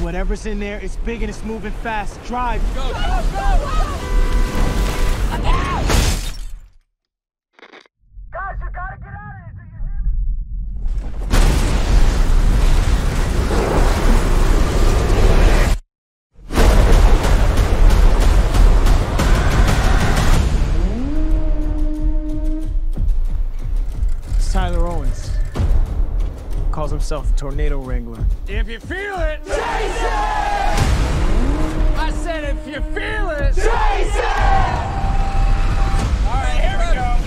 Whatever's in there, it's big and it's moving fast. Drive. Go, go, go! Look out! Guys, you gotta get out of here. Do you hear me? It's Tyler Owens. Calls himself the Tornado Wrangler. If you feel it, chase it! I said if you feel it, chase it! All right, here we go.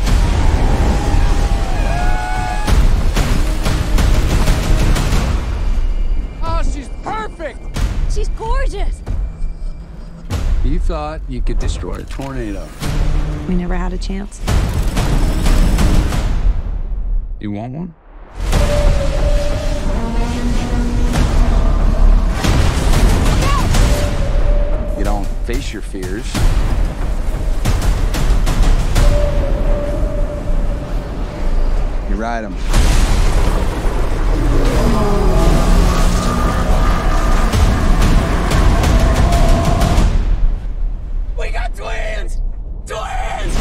Oh, she's perfect! She's gorgeous. You thought you could destroy a tornado. We never had a chance. You want one? You don't face your fears. You ride them. We got twins! Twins!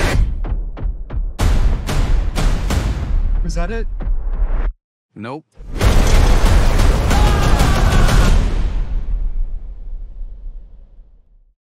Is that it? Nope.